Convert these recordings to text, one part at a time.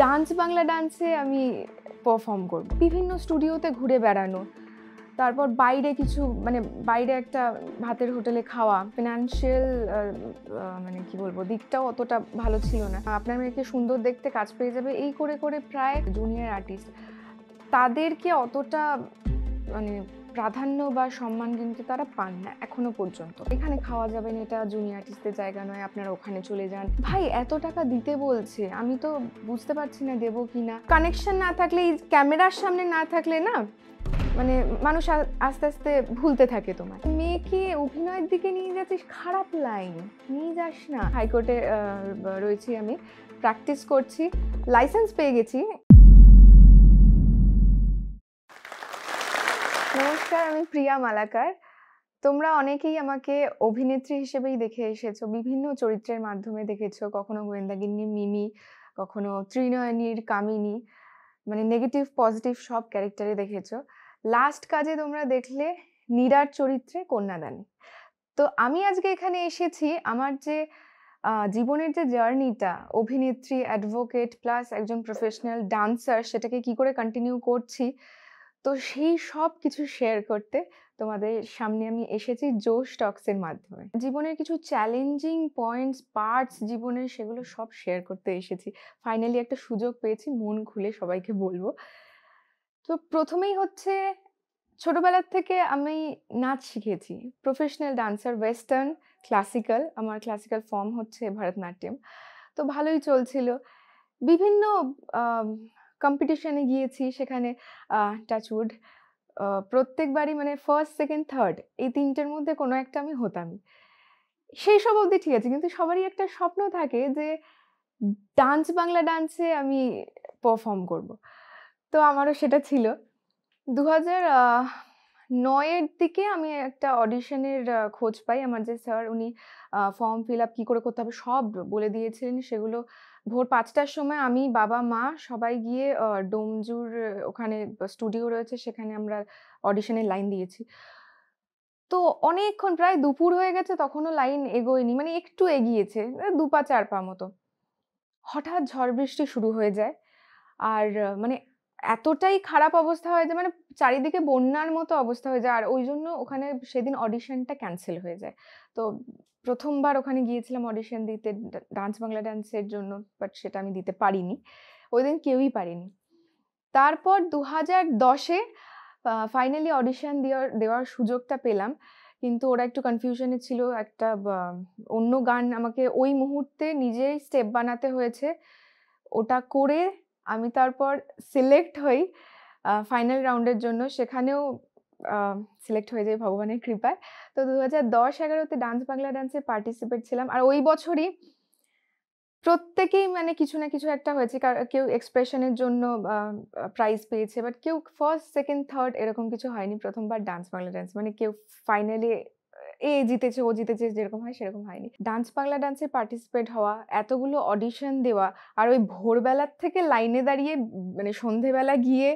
Dance Bangla ডান্সে আমি perform করব। বিভিন্ন স্টুডিওতে ঘুরে বেড়ানো, তারপর বাইরে কিছু বাইরে একটা ভাতের হোটেলে খাওয়া। ফিনান্সিয়াল মানে কি বলবো, দিকটাও অতটা ভালো ছিল না। আপনার মেয়েকে সুন্দর দেখতে, কাজ পেয়ে যাবে, এই করে করে প্রায় জুনিয়র আর্টিস্ট তাদেরকে অতটা প্রাধান্য বা সম্মান কিন্তু তারা পান না এখনো পর্যন্ত। এখানে খাওয়া যাবে না, এটা জুনিয়র আর্টিস্টদের জায়গা নয়, আপনারা ওখানে চলে যান। ভাই এত টাকা দিতে বলছে, আমি তো বুঝতে পারছি না দেবো কিনা। কানেকশন না থাকলে, এই ক্যামেরার সামনে না থাকলে না মানুষ আস্তে আস্তে ভুলতে থাকে তোমার। মেয়েকে অভিনয়ের দিকে নিয়ে যাচ্ছিস, খারাপ লাইন নিয়ে যাস না। হাইকোর্টে রয়েছি, আমি প্র্যাকটিস করছি, লাইসেন্স পেয়ে গেছি। নমস্কার, আমি প্রিয়া মালাকার। তোমরা অনেকেই আমাকে অভিনেত্রী হিসেবেই দেখে এসেছো, বিভিন্ন চরিত্রের মাধ্যমে দেখেছো। কখনো গোয়েন্দাগিন্নি মিমি, কখনো ত্রিনয়নীর কামিনী, নেগেটিভ পজিটিভ সব ক্যারেক্টারে দেখেছো। লাস্ট কাজে তোমরা দেখলে নীরার চরিত্রে কন্যাদানে। তো আমি আজকে এখানে এসেছি আমার যে জীবনের যে জার্নিটা, অভিনেত্রী, অ্যাডভোকেট প্লাস একজন প্রফেশনাল ডান্সার, সেটাকে কি করে কন্টিনিউ করছি, তো সেই সব কিছু শেয়ার করতে তোমাদের সামনে আমি এসেছি জোশ টক্সের মাধ্যমে। জীবনের কিছু চ্যালেঞ্জিং পয়েন্টস, পার্টস জীবনের, সেগুলো সব শেয়ার করতে এসেছি। ফাইনালি একটা সুযোগ পেয়েছি, মন খুলে সবাইকে বলবো। তো প্রথমেই হচ্ছে, ছোটবেলার থেকে আমি নাচ শিখেছি, প্রফেশনাল ডান্সার, ওয়েস্টার্ন, ক্লাসিক্যাল। আমার ক্লাসিক্যাল ফর্ম হচ্ছে ভরতনাট্যম। তো ভালোই চলছিল। বিভিন্ন কম্পিটিশনে গিয়েছি, সেখানে টাচউড প্রত্যেকবারই ফার্স্ট, সেকেন্ড, থার্ড এই তিনটের মধ্যে কোনো একটা আমি হতামই। সেই সব অবধি ঠিক আছে, কিন্তু সবারই একটা স্বপ্ন থাকে যে ডান্স বাংলা ডান্সে আমি পারফর্ম করব। তো আমারও সেটা ছিল। 2009-এর দিকে আমি একটা অডিশনের খোঁজ পাই। আমার যে স্যার, উনি ফর্ম ফিল আপ কী করে করতে হবে সব বলে দিয়েছিলেন। সেগুলো ভোর 5টার সময় আমি, বাবা, মা সবাই গিয়ে ডোমজুর ওখানে স্টুডিও রয়েছে, সেখানে আমরা অডিশনের লাইন দিয়েছি। তো অনেকক্ষণ, প্রায় দুপুর হয়ে গেছে, তখনও লাইন এগোয়নি, একটু এগিয়েছে, 2 পা 4 পা মতো। হঠাৎ ঝড় বৃষ্টি শুরু হয়ে যায়। আর এতটাই খারাপ অবস্থা হয় যে চারিদিকে বন্যার মতো অবস্থা হয়ে যায়। আর ওই জন্য ওখানে সেদিন অডিশনটা ক্যান্সেল হয়ে যায়। তো প্রথমবার ওখানে গিয়েছিলাম অডিশন দিতে ডান্স বাংলা ডান্সের জন্য, বাট সেটা আমি দিতে পারিনি। ওই দিন কেউই পারিনি। তারপর 2010-এ ফাইনালি অডিশন দেওয়ার সুযোগটা পেলাম, কিন্তু ওরা একটু কনফিউশনে ছিল। একটা অন্য গান আমাকে ওই মুহূর্তে নিজেই স্টেপ বানাতে হয়েছে। ওটা করে আমি তারপর সিলেক্ট হই ফাইনাল রাউন্ডের জন্য। সেখানেও সিলেক্ট হয়ে যাই ভগবানের কৃপায়। তো 2010-11-তে ডান্স বাংলা ডান্সে পার্টিসিপেট ছিলাম। আর ওই বছরই প্রত্যেকেই কিছু না কিছু একটা হয়েছে। কেউ এক্সপ্রেশনের জন্য প্রাইজ পেয়েছে, বাট কেউ ফার্স্ট, সেকেন্ড, থার্ড এরকম কিছু হয়নি। প্রথমবার ডান্স বাংলা ডান্স কেউ ফাইনালি এ জিতেছে, ও জিতেছে, যেরকম হয় সেরকম হয়নি। ডান্স বাংলা ডান্সে পার্টিসিপেট হওয়া, এতগুলো অডিশন দেওয়া, আর ওই ভোরবেলার থেকে লাইনে দাঁড়িয়ে সন্ধেবেলা গিয়ে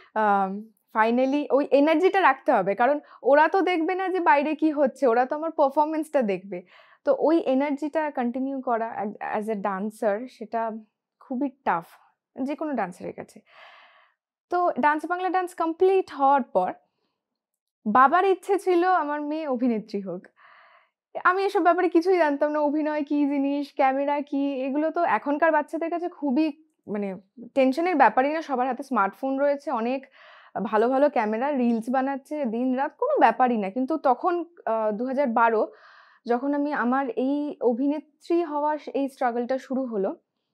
ফাইনালি ওই এনার্জিটা রাখতে হবে, কারণ ওরা তো দেখবে না যে বাইরে কি হচ্ছে, ওরা তো আমার পারফরমেন্সটা দেখবে। তো ওই এনার্জিটা কন্টিনিউ করা অ্যাজ এ ডান্সার, সেটা খুবই টাফ যে কোনো ডান্সারের কাছে। তো ডান্স বাংলা ডান্স কমপ্লিট হওয়ার পর বাবার ইচ্ছে ছিল আমার মেয়ে অভিনেত্রী হোক। আমি এসব ব্যাপারে কিছুই জানতাম না। অভিনয় কি জিনিস, ক্যামেরা কি, এগুলো তো এখনকার বাচ্চাদের কাছে খুবই টেনশনের ব্যাপারই না। সবার হাতে স্মার্টফোন রয়েছে, অনেক ভালো ভালো ক্যামেরা, রিলস বানাচ্ছে দিন রাত, কোনো ব্যাপারই না। কিন্তু তখন 2012 যখন আমি আমার এই অভিনেত্রী হওয়ার এই স্ট্রাগলটা শুরু হলো,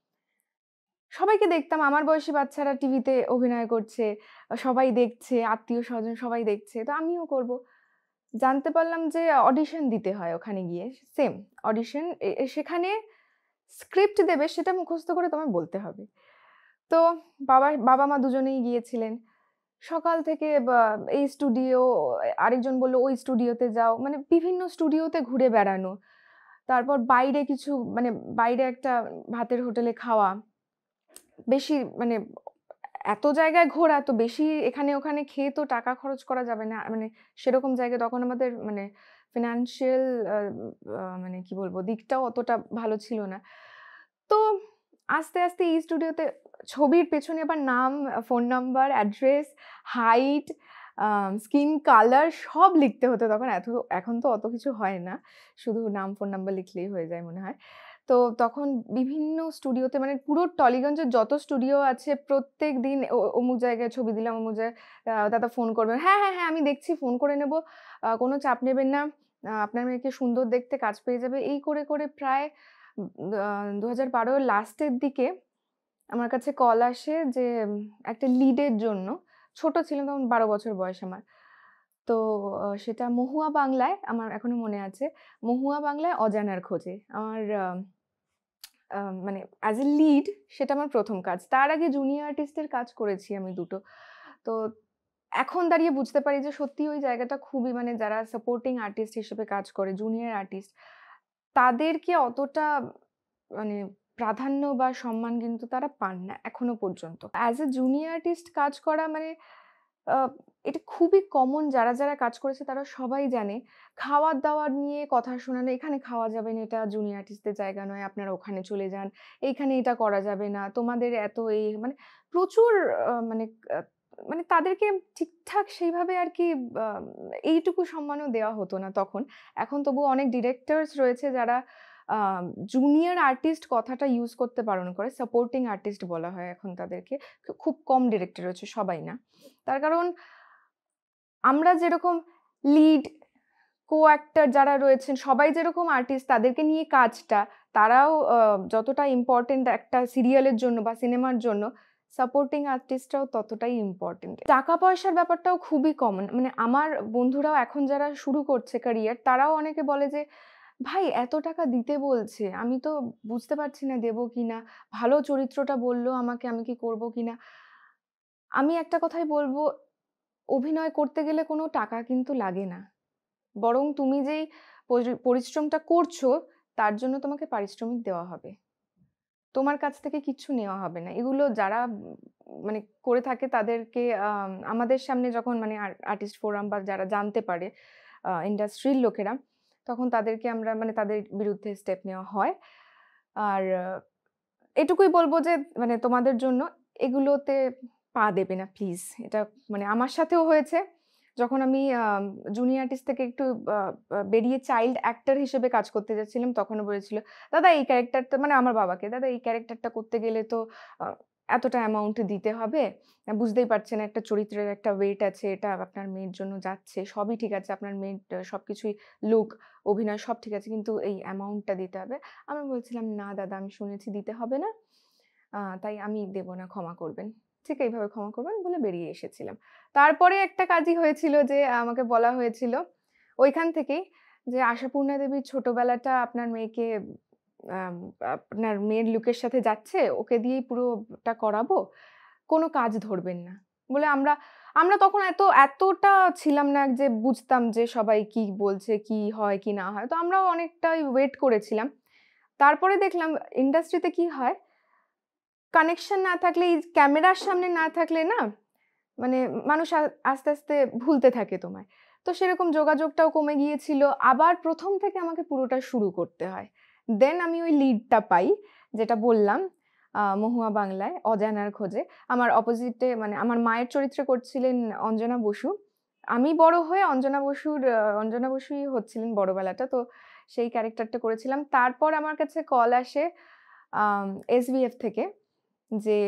সবাইকে দেখতাম, আমার বয়সী বাচ্চারা টিভিতে অভিনয় করছে, সবাই দেখছে, আত্মীয় স্বজন সবাই দেখছে, তো আমিও করব। জানতে পারলাম যে অডিশন দিতে হয় ওখানে গিয়ে, সেম অডিশন। সেখানে স্ক্রিপ্ট দেবে, সেটা মুখস্থ করে তোমায় বলতে হবে। তো বাবা মা দুজনেই গিয়েছিলেন। সকাল থেকে এই স্টুডিও, আরেকজন বলল ওই স্টুডিওতে যাও, বিভিন্ন স্টুডিওতে ঘুরে বেড়ানো, তারপর বাইরে কিছু বাইরে একটা ভাতের হোটেলে খাওয়া, বেশি এত জায়গায় ঘোরা, তো বেশি এখানে ওখানে খেয়ে তো টাকা খরচ করা যাবে না। সেরকম জায়গায় তখন আমাদের ফিনান্সিয়াল কি বলবো, দিকটাও অতটা ভালো ছিল না। তো আস্তে আস্তে এই স্টুডিওতে ছবির পেছনে আবার নাম, phone number, address, height, skin colour সব লিখতে হতো তখন। এখন তো অত কিছু হয় না। শুধু নাম, ফোন নাম্বার লিখলেই হয়ে যায় মনে হয়। তো তখন বিভিন্ন স্টুডিওতে মানে পুরো টলিগঞ্জের যত স্টুডিও আছে প্রত্যেকদিন অমুক জায়গায় ছবি দিলাম, অমুক জায়গায় দাদা ফোন করবেন। হ্যাঁ, হ্যাঁ, হ্যাঁ, আমি দেখছি, ফোন করে নেব। কোনো চাপ নেবেন না। আপনার মেয়েকে সুন্দর দেখতে, কাজ পেয়ে যাবে। এই করে, করে প্রায় ২০১২ এর লাস্টের দিকে আমার কাছে কল আসে যে একটা লিডের জন্য। ছোট ছিলাম তখন, ১২ বছর বয়স আমার। তো সেটা মহুয়া বাংলায়, আমার এখনো মনে আছে। মহুয়া বাংলায় অজানার খোঁজে। আমার মানে অ্যাজ এ লিড সেটা আমার ১ম কাজ। তার আগে জুনিয়র আর্টিস্টের কাজ করেছি আমি ২ টো। তো এখন দাঁড়িয়ে বুঝতে পারি যে সত্যি ওই জায়গাটা খুবই মানে যারা সাপোর্টিং আর্টিস্ট হিসেবে কাজ করে, জুনিয়র আর্টিস্ট, তাদেরকে অতটা মানে প্রাধান্য বা সম্মান কিন্তু তারা পান না এখনো পর্যন্ত। অ্যাজ এ জুনিয়র আর্টিস্ট কাজ করা মানে আ এটা খুবই কমন, যারা, যারা কাজ করেছে তারা সবাই জানে। খাওয়ার-দাওয়ার নিয়ে কথা শোনানো, এখানে খাওয়া যাবে না, এটা জুনিয়র আর্টিস্টদের জায়গা নয়, আপনারা ওখানে চলে যান। এইখানে এটা করা যাবে না। তোমাদের এত এই মানে প্রচুর মানে আ মানে তাদেরকে ঠিকঠাক সেইভাবে আরকি আ এইটুকু সম্মানও দেওয়া হতো না তখন। এখন তবুও অনেক ডিরেক্টরস রয়েছে যারা আ জুনিয়র আর্টিস্ট কথাটা ইউজ করতে বারণ করে। সাপোর্টিং আর্টিস্ট বলা হয় এখন তাদেরকে। খুব কম ডিরেক্টর রয়েছে, সবাই না। তার কারণ আমরা যেরকম লিড, কো-অ্যাক্টর যারা রয়েছেন সবাই যেরকম আর্টিস্ট, তাদেরকে নিয়ে কাজটা, তারাও যতটা ইম্পোর্টেন্ট একটা সিরিয়ালের জন্য বা সিনেমার জন্য, সাপোর্টিং আর্টিস্টরাও ততটাই ইম্পোর্টেন্ট। টাকা-পয়সার ব্যাপারটাও খুবই কমন। মানে আমার বন্ধুরাও এখন যারা শুরু করছে ক্যারিয়ার, তারাও অনেকে বলে যে, "ভাই এত টাকা দিতে বলছে, আমি তো বুঝতে পারছি না দেব কিনা। ভালো চরিত্রটা বলল আমাকে, আমি কি করব কিনা?" আমি একটা কথাই বলব, অভিনয় করতে গেলে কোনো টাকা কিন্তু লাগে না। বরং তুমি যেই পরিশ্রমটা করছো, তার জন্য তোমাকে পারিশ্রমিক দেওয়া হবে। তোমার কাছ থেকে কিচ্ছু নেওয়া হবে না। এগুলো যারা মানে করে থাকে তাদেরকে আমাদের সামনে যখন মানে আর্টিস্ট ফোরাম বা যারা জানতে পারে ইন্ডাস্ট্রির লোকেরা, তখন তাদেরকে আমরা মানে তাদের বিরুদ্ধে স্টেপ নেওয়া হয়। আর এটুকুই বলব যে মানে তোমাদের জন্য এগুলোতে পা দেবে না প্লিজ। এটা মানে আমার সাথেও হয়েছে। যখন আমি জুনিয়র আর্টিস্ট থেকে একটু আ আ বেরিয়ে চাইল্ড অ্যাক্টর হিসেবে কাজ করতে যাচ্ছিলাম, তখনও বলেছিল, "দাদা এই ক্যারেক্টারটা", মানে আমার বাবাকে, "দাদা এই ক্যারেক্টারটা করতে গেলে তো আ এতটা অ্যামাউন্ট দিতে হবে। বুঝতেই পারছেন একটা চরিত্রের একটা ওয়েট আছে। এটা আপনার মেয়ের জন্য যাচ্ছে। সবই ঠিক আছে। আপনার মেয়ের সবকিছুই লুক, অভিনয় সব ঠিক আছে। কিন্তু এই অ্যামাউন্টটা দিতে হবে।" আমি বলছিলাম, "না দাদা, আমি শুনেছি দিতে হবে না। তাই আমি দেব না, ক্ষমা করবেন।" ঠিক এইভাবে ক্ষমা করবেন বলে বেরিয়ে এসেছিলাম। তারপরে একটা কাজই হয়েছিল যে আমাকে বলা হয়েছিল ওইখান থেকেই যে, "আশাপূর্ণা দেবীর ছোটবেলাটা আপনার মেয়েকে আম আপনার মেয়ের লুকের সাথে যাচ্ছে। ওকে দিয়েই পুরোটা করাবো। কোনো কাজ ধরবেন না।" বলে আমরা আমরা তখন এতটা ছিলাম না যে বুঝতাম যে সবাই কি বলছে, কি হয়, কি না হয়। তো আমরাও অনেকটাই ওয়েট করেছিলাম। তারপরে দেখলাম ইন্ডাস্ট্রিতে কি হয়, কানেকশন না থাকলে, এই ক্যামেরার সামনে না থাকলে না মানে মানুষ আস্তে, আস্তে ভুলতে থাকে তোমায়। তো সেরকম যোগাযোগটাও কমে গিয়েছিল। আবার ১ম থেকে আমাকে পুরোটা শুরু করতে হয়। দেন আমি ওই লিডটা পাই, যেটা বললাম মহুয়া বাংলায়, অজানার খোঁজে। আমার অপোজিটে মানে আমার মায়ের চরিত্রে করছিলেন অঞ্জনা বসু। আমি বড় হয়ে অঞ্জনা বসুই হচ্ছিলেন বড়বেলাটা। তো সেই ক্যারেক্টারটা করেছিলাম। তারপর আমার কাছে কল আসে আম এসবিএফ থেকে, যে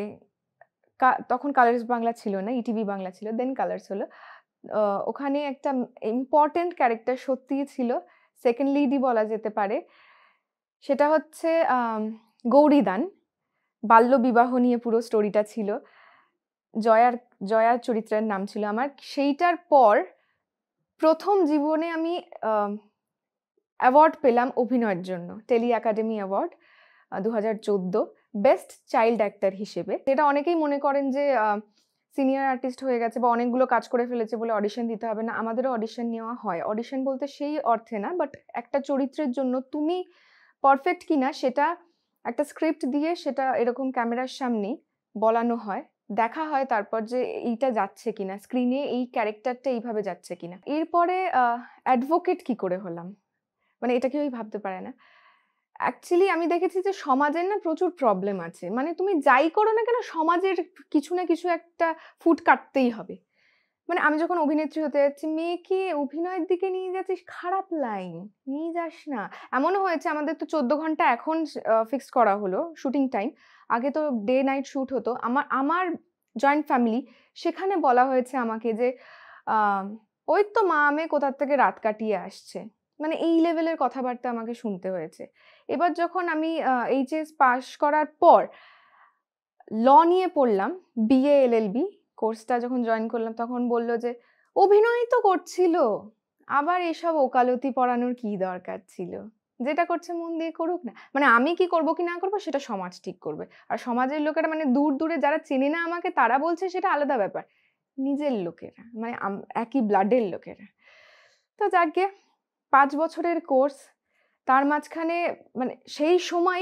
তখন কালার্স বাংলা ছিল না, ইটিভি বাংলা ছিল। দেন কালার্স হলো। আ ওখানে একটা ইম্পোর্টেন্ট ক্যারেক্টার সত্যিই ছিল। সেকেন্ড লিডই বলা যেতে পারে। সেটা হচ্ছে গৌরীদান। বাল্যবিবাহ নিয়ে পুরো স্টোরিটা ছিল। জয়ার জয়ার চরিত্রের নাম ছিল আমার। সেইটার পর ১ম জীবনে আমি আ অ্যাওয়ার্ড পেলাম অভিনয়ের জন্য। Tele Academy Award ২০১৪ best child actor হিসেবে। যেটা অনেকেই মনে করেন যে সিনিয়র আর্টিস্ট হয়ে গেছে বা অনেকগুলো কাজ করে ফেলেছে বলে অডিশন দিতে হবে না। আমাদেরও অডিশন নেওয়া হয়। অডিশন বলতে সেই অর্থে না, বাট একটা চরিত্রের জন্য তুমি পারফেক্ট কিনা সেটা একটা স্ক্রিপ্ট দিয়ে সেটা এরকম ক্যামেরার সামনেই বলানো হয়। দেখা হয় তারপর যে এইটা যাচ্ছে কিনা, স্ক্রিনে এই ক্যারেক্টারটা এইভাবে যাচ্ছে কিনা। এরপরে অ্যাডভোকেট কি করে হলাম? মানে এটা কেউই ভাবতে পারে না। অ্যাকচুয়ালি আমি দেখেছি যে সমাজের না প্রচুর প্রবলেম আছে। মানে তুমি যাই করো না কেন সমাজের কিছু না কিছু একটা ফুট কাটতেই হবে। মানে আমি যখন অভিনেত্রী হতে যাচ্ছি, মেয়েকে অভিনয়ের দিকে নিয়ে যাচ্ছিস, খারাপ লাইন। নিয়ে যাস না। এমনও হয়েছে আমাদের তো ১৪ ঘন্টা এখন ফিক্সড করা হলো শুটিং টাইম। আগে তো ডে নাইট শুট হতো। আমার আমার জয়েন্ট ফ্যামিলি, সেখানে বলা হয়েছে আমাকে যে, আ "ওই তো মা-মেয়ে কোথা থেকে রাত কাটিয়ে আসছে।" মানে এই লেভেলের কথাবার্তা আমাকে শুনতে হয়েছে। এবার যখন আমি এইচএস পাস করার পর ল নিয়ে পড়লাম, বিএ এলএলবি কোর্সটা যখন জয়েন করলাম তখন বলল যে, "অভিনয়ই তো করছিল। আবার এসব ওকালতি পড়ানোর কি দরকার ছিল? যেটা করছে মন দিয়ে করুক না।" মানে আমি কি করব কি না করব সেটা সমাজ ঠিক করবে। আর সমাজের লোকেরা মানে দূর দূরে যারা চেনে না আমাকে তারা বলছে সেটা আলাদা ব্যাপার। নিজের লোকেরা মানে একই ব্লাডের লোকেরা। তো যাকগে ৫ বছরের কোর্স। তার মাঝখানে মানে সেই সময়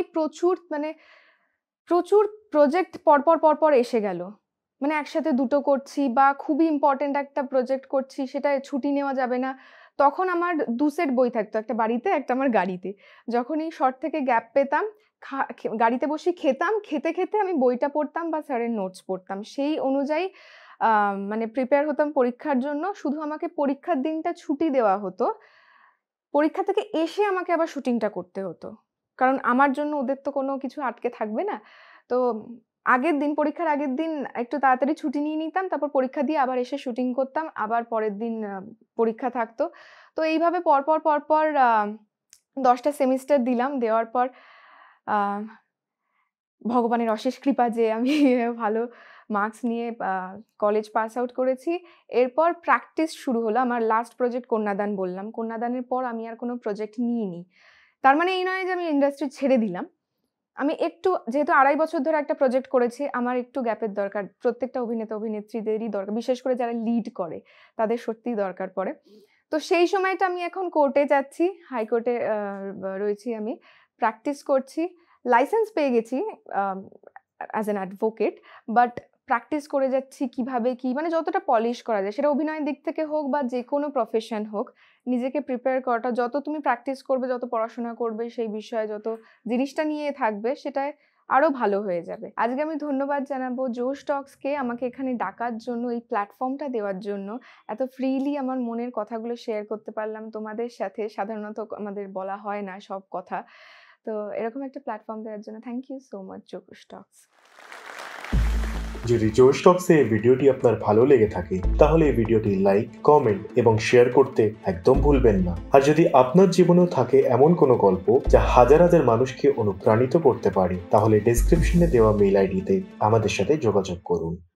প্রচুর প্রজেক্ট পরপর এসে গেল। মানে একসাথে ২ টো করছি বা খুবই ইম্পোর্টেন্ট একটা প্রজেক্ট করছি, সেটায় ছুটি নেওয়া যাবে না। তখন আমার ২ সেট বই থাকতো। একটা বাড়িতে, একটা আমার গাড়িতে। যখনই শর্ট থেকে গ্যাপ পেতাম, খা খে গাড়িতে বসে খেতাম। খেতে আমি বইটা পড়তাম বা স্যারের নোটস পড়তাম। সেই অনুযায়ী আ মানে প্রিপেয়ার হতাম পরীক্ষার জন্য। শুধু আমাকে পরীক্ষার দিনটা ছুটি দেওয়া হতো। পরীক্ষা থেকে এসে আমাকে আবার শুটিংটা করতে হতো। কারণ আমার জন্য ওদের তো কোনো কিছু আটকে থাকবে না। তো পরীক্ষার আগের দিন একটু তাড়াতাড়ি ছুটি নিয়ে নিতাম। তারপর পরীক্ষা দিয়ে আবার এসে শুটিং করতাম। আবার পরের দিন পরীক্ষা থাকতো। তো এইভাবে পরপর ১০ টা সেমিস্টার দিলাম। দেওয়ার পর আ ভগবানের অশেষ কৃপা যে আমি ভালো মার্কস নিয়ে কলেজ পাস আউট করেছি। এরপর প্র্যাকটিস শুরু হলো। আমার লাস্ট প্রজেক্ট কন্যাদান বললাম। কন্যাদানের পর আমি আর কোনো প্রজেক্ট নিইনি। তার মানে এই নয় যে আমি ইন্ডাস্ট্রি ছেড়ে দিলাম। আমি একটু যেহেতু ২.৫ বছর ধরে একটা প্রজেক্ট করেছি, আমার একটু গ্যাপের দরকার। প্রত্যেকটা অভিনেতা-অভিনেত্রীদেরই দরকার। বিশেষ করে যারা লিড করে, তাদের সত্যিই দরকার পড়ে। তো সেই সময়টা আমি এখন কোর্টে যাচ্ছি। হাইকোর্টে রয়েছি আমি। প্র্যাকটিস করছি। লাইসেন্স পেয়ে গেছি um as an advocate. But practice করে যাচ্ছি কিভাবে কি মানে যতটা পলিশ করা যায়। সেটা অভিনয়ের দিক থেকে হোক বা যেকোনো প্রফেশন হোক, নিজেকে প্রিপেয়ার করাটা যত তুমি প্র্যাকটিস করবে, যত পড়াশোনা করবে সেই বিষয়ে যত জিনিসটা নিয়ে থাকবে সেটায় আরো ভালো হয়ে যাবে। আজকে আমি ধন্যবাদ জানাবো জোশ টক্সকে আমাকে এখানে ডাকার জন্য, এই প্ল্যাটফর্মটা দেওয়ার জন্য। এত ফ্রিলি আমার মনের কথাগুলো শেয়ার করতে পারলাম তোমাদের সাথে। সাধারণত আমাদের বলা হয় না সব কথা। তো এরকম একটা প্ল্যাটফর্ম দেওয়ার জন্য থ্যাংক ইউ সো মাচ জোশ টক্স। যদি জোশ টক্সে এই ভিডিওটি আপনার ভালো লেগে থাকে তাহলে এই ভিডিওটি লাইক, কমেন্ট এবং শেয়ার করতে একদম ভুলবেন না। আর যদি আপনার জীবনেও থাকে এমন কোনো গল্প যা হাজার হাজার মানুষকে অনুপ্রাণিত করতে পারে তাহলে ডেসক্রিপশনে দেওয়া মেইল আইডিতে আমাদের সাথে যোগাযোগ করুন।